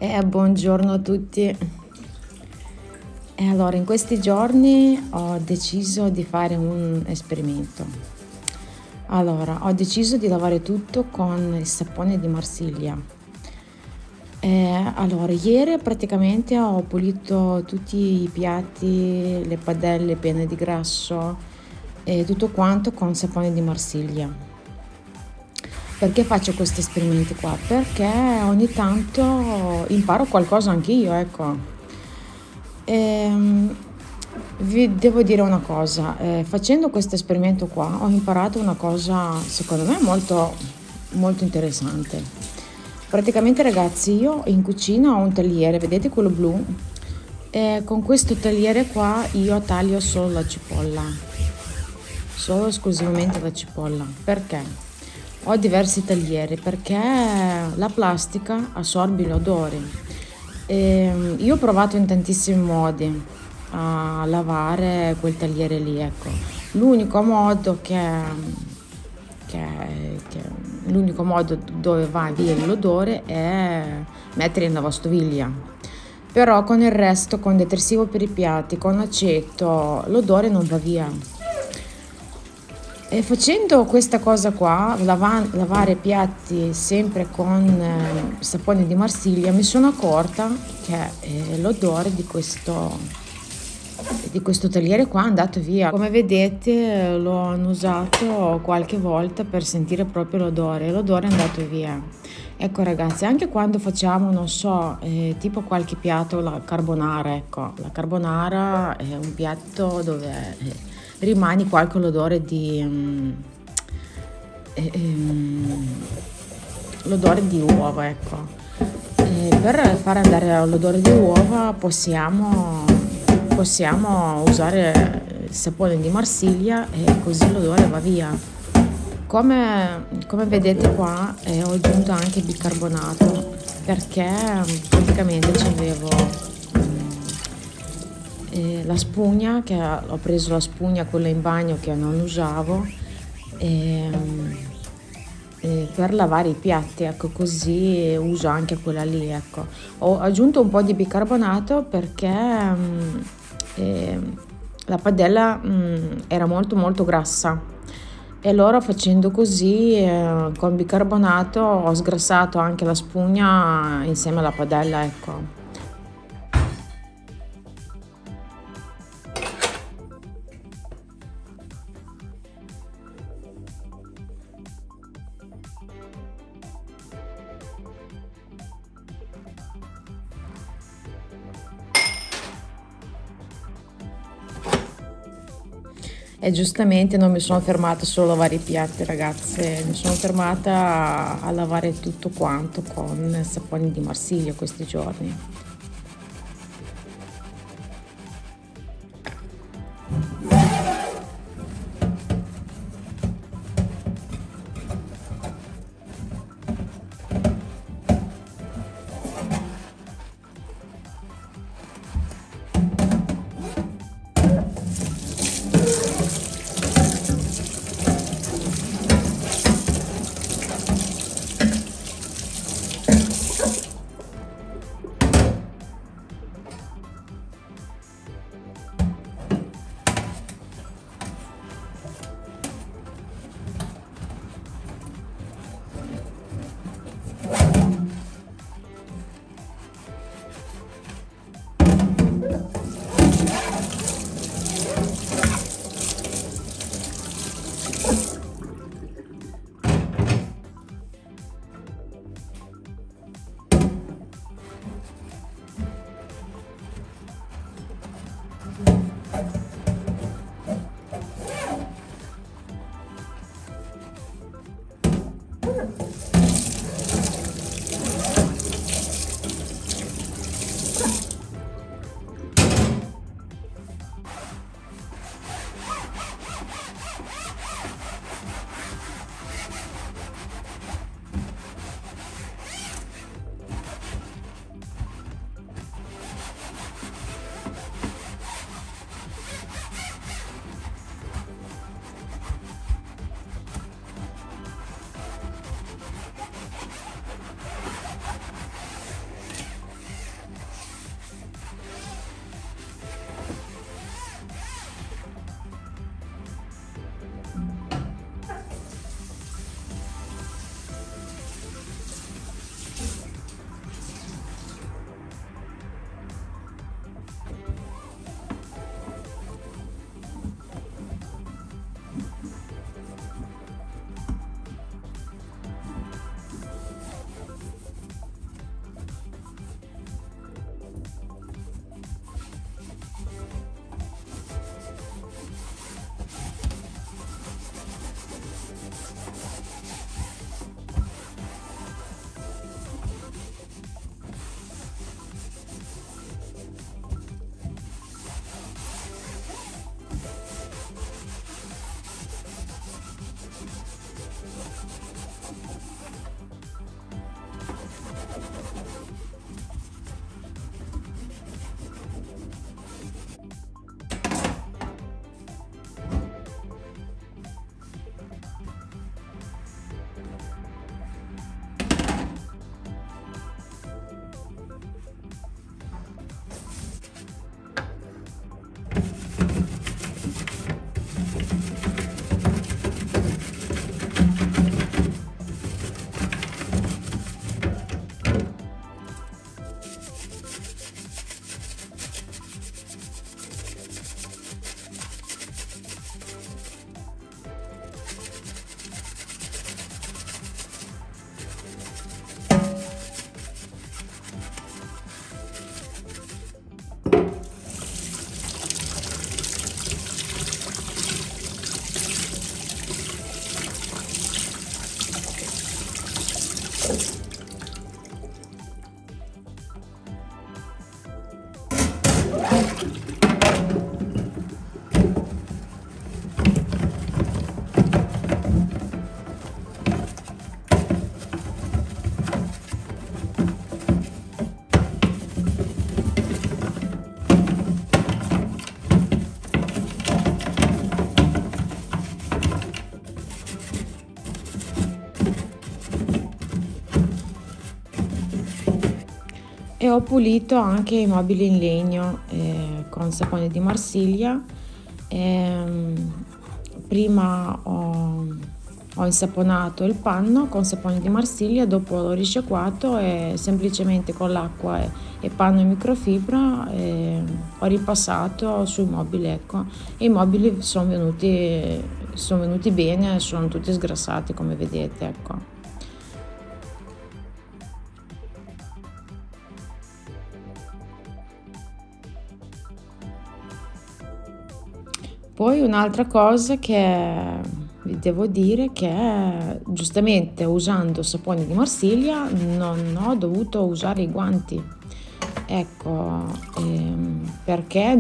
Buongiorno a tutti. Allora, in questi giorni ho deciso di fare un esperimento. Allora, ho deciso di lavare tutto con il sapone di Marsiglia. Allora, ieri praticamente ho pulito tutti i piatti, le padelle piene di grasso e tutto quanto con sapone di Marsiglia. Perché faccio questi esperimenti qua? Perché ogni tanto imparo qualcosa anch'io, ecco. Ehm, Vi devo dire una cosa, facendo questo esperimento qua ho imparato una cosa secondo me molto, molto interessante. Praticamente ragazzi, io in cucina ho un tagliere, vedete quello blu? E con questo tagliere qua io taglio solo la cipolla, solo esclusivamente la cipolla. Perché? Ho diversi taglieri perché la plastica assorbe l'odore. Io ho provato in tantissimi modi a lavare quel tagliere lì, ecco. L'unico modo che- l'unico modo dove va via l'odore è mettere in lavastoviglie. Però con il resto, con detersivo per i piatti, con aceto, l'odore non va via. E facendo questa cosa qua, lavare i piatti sempre con sapone di Marsiglia, mi sono accorta che l'odore di questo tagliere qua è andato via. Come vedete l'ho annusato qualche volta per sentire proprio l'odore, e l'odore è andato via. Ecco ragazzi, anche quando facciamo, non so, tipo qualche piatto, la carbonara, ecco, la carbonara è un piatto dove rimane qualche odore l'odore di uova, ecco. Per far andare l'odore di uova possiamo usare il sapone di Marsiglia e così l'odore va via. Come vedete qua ho aggiunto anche bicarbonato perché praticamente c'avevo la spugna, che ho preso la spugna quella in bagno che non usavo per lavare i piatti, ecco, così uso anche quella lì, ecco. Ho aggiunto un po' di bicarbonato perché la padella era molto molto grassa e allora facendo così con bicarbonato ho sgrassato anche la spugna insieme alla padella, ecco. E giustamente non mi sono fermata solo a lavare i piatti, ragazze, mi sono fermata a lavare tutto quanto con saponi di Marsiglia questi giorni. E ho pulito anche i mobili in legno con sapone di Marsiglia. Prima ho insaponato il panno con sapone di Marsiglia, dopo l'ho risciacquato e semplicemente con l'acqua e panno e microfibra ho ripassato sui mobili, ecco. E i mobili sono venuti bene, sono tutti sgrassati come vedete, ecco. Poi un'altra cosa che vi devo dire che giustamente usando sapone di Marsiglia non ho dovuto usare i guanti, ecco, perché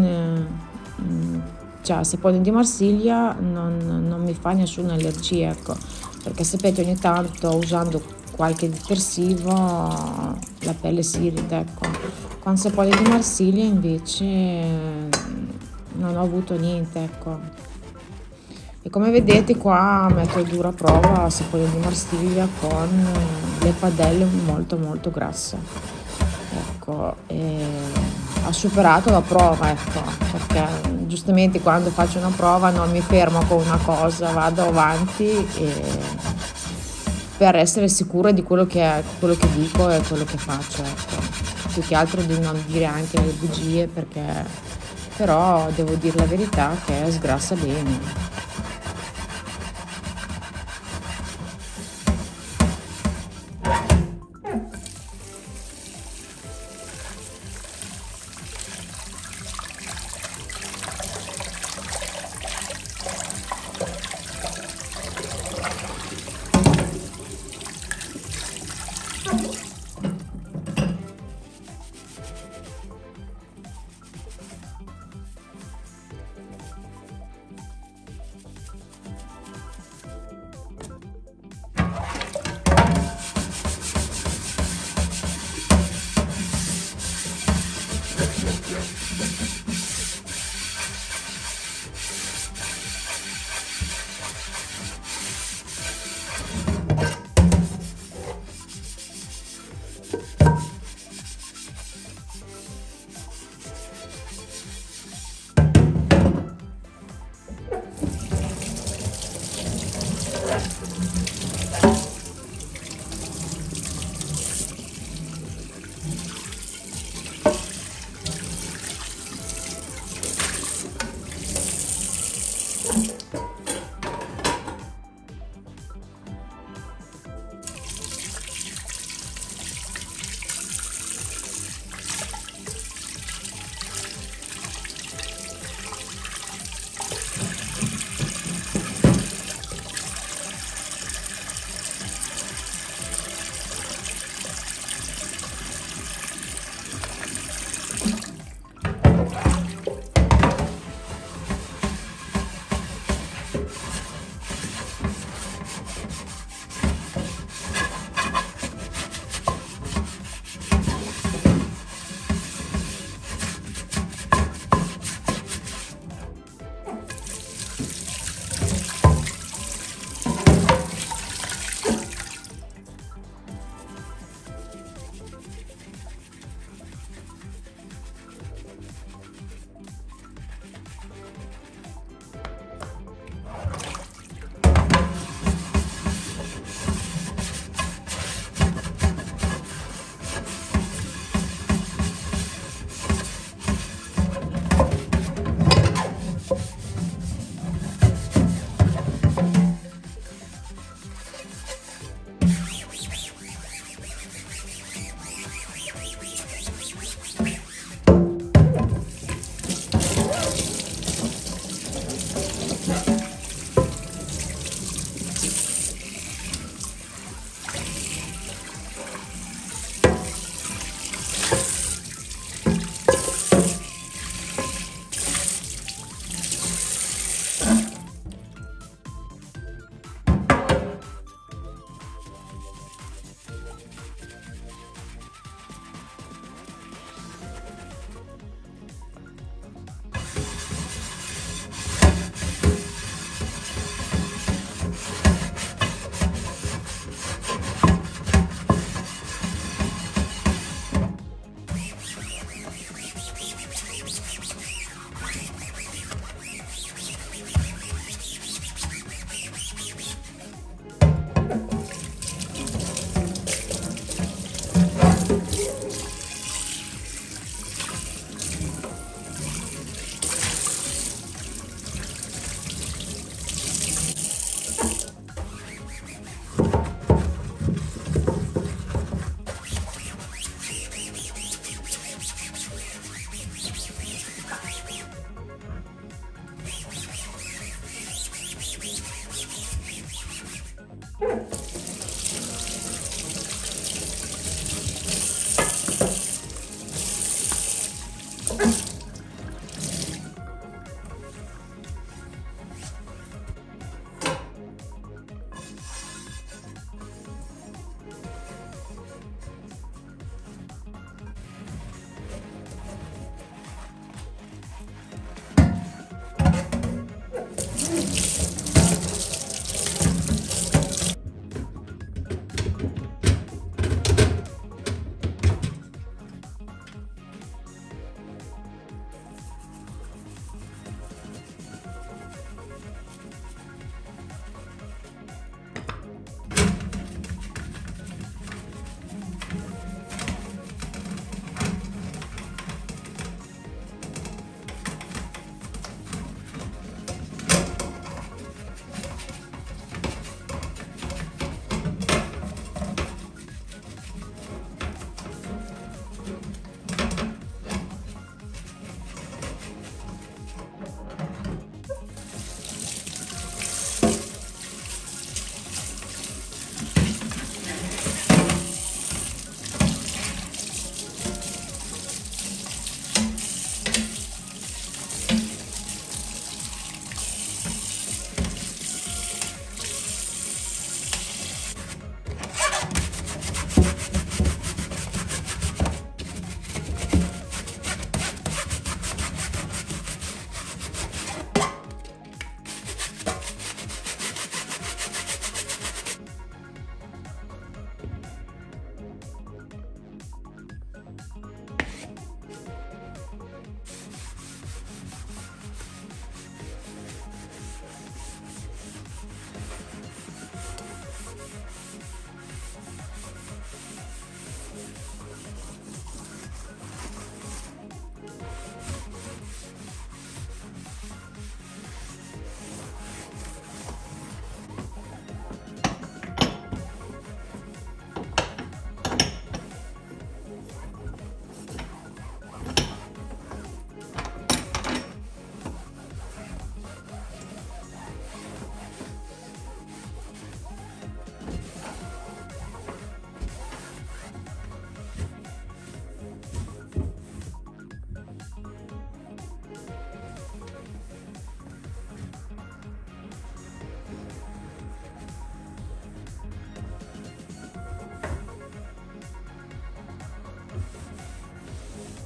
cioè sapone di Marsiglia non mi fa nessuna allergia, ecco, perché sapete ogni tanto usando qualche detersivo la pelle si irrita, ecco. Con sapone di Marsiglia invece non ho avuto niente, ecco. E come vedete qua metto a dura prova sapone di Marsiglia con le padelle molto molto grasse, ecco, ha superato la prova, ecco, perché giustamente quando faccio una prova non mi fermo con una cosa, vado avanti per essere sicura di quello che dico e quello che faccio, ecco. Più che altro di non dire anche le bugie, perché però devo dire la verità che sgrassa bene.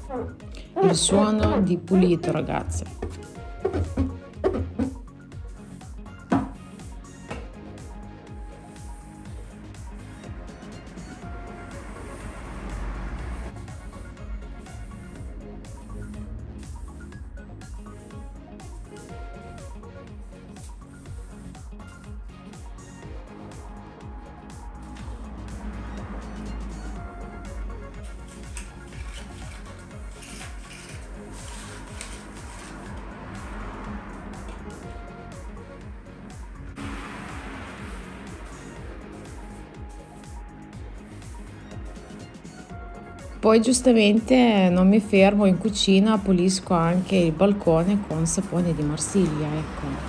Il suono di pulito, ragazze. Poi giustamente non mi fermo in cucina, pulisco anche il balcone con sapone di Marsiglia, ecco.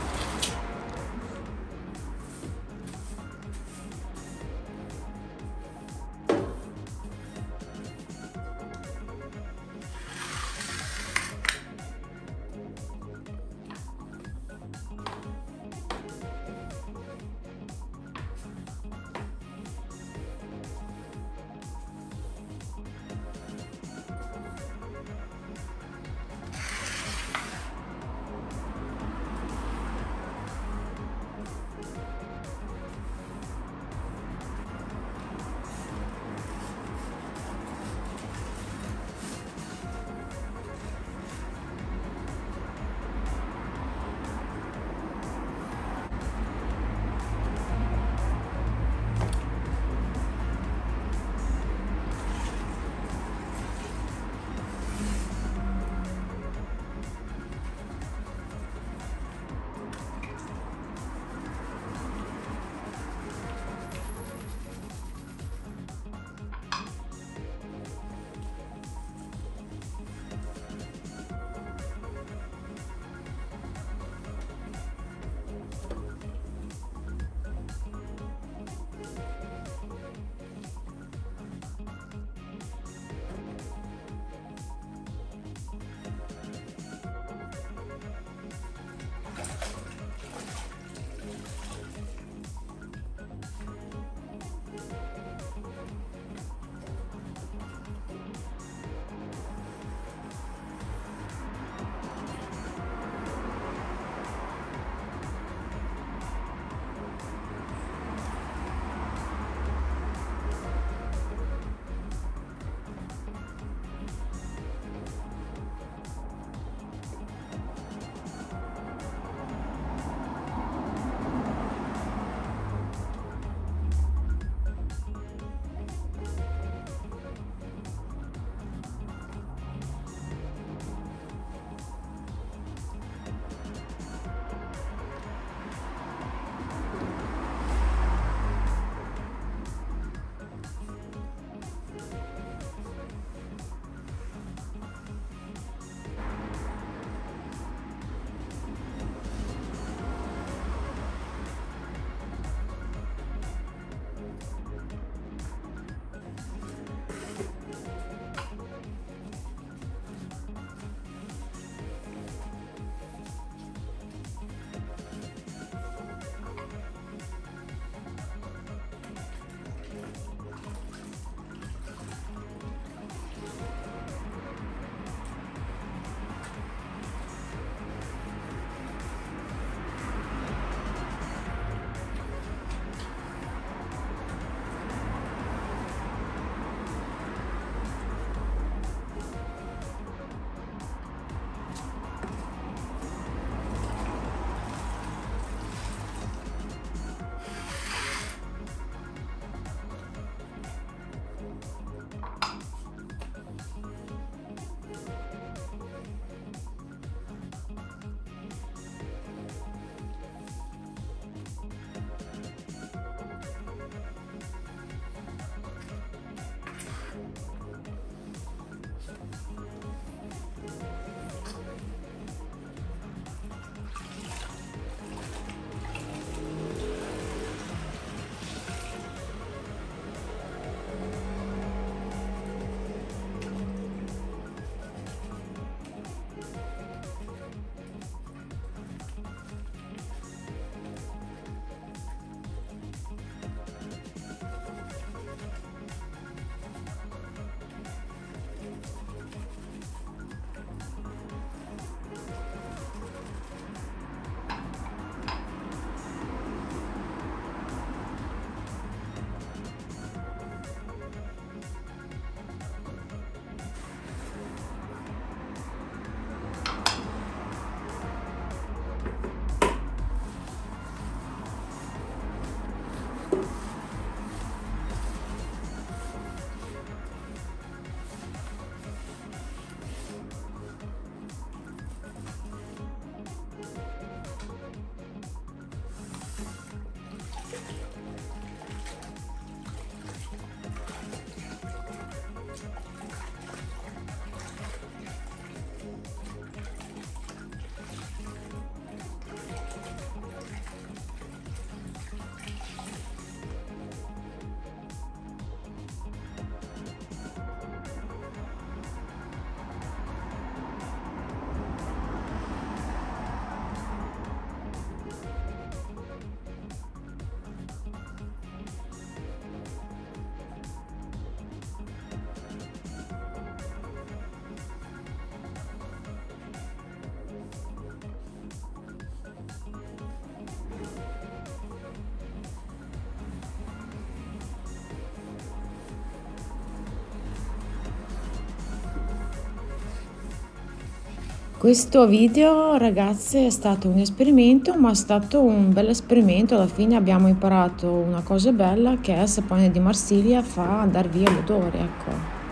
Questo video, ragazze, è stato un esperimento, ma è stato un bel esperimento. Alla fine abbiamo imparato una cosa bella, che è il sapone di Marsiglia fa andare via l'odore, ecco.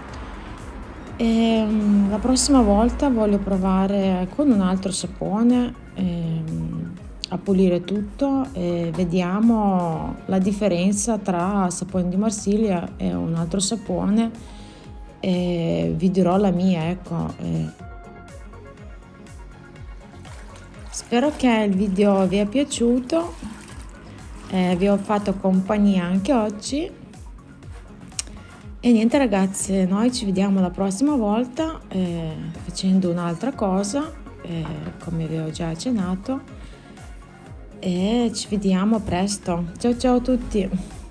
La prossima volta voglio provare con un altro sapone a pulire tutto e vediamo la differenza tra il sapone di Marsiglia e un altro sapone e vi dirò la mia, ecco. Spero che il video vi è piaciuto, vi ho fatto compagnia anche oggi e niente ragazze, noi ci vediamo la prossima volta facendo un'altra cosa, come vi ho già accennato, e ci vediamo presto. Ciao ciao a tutti!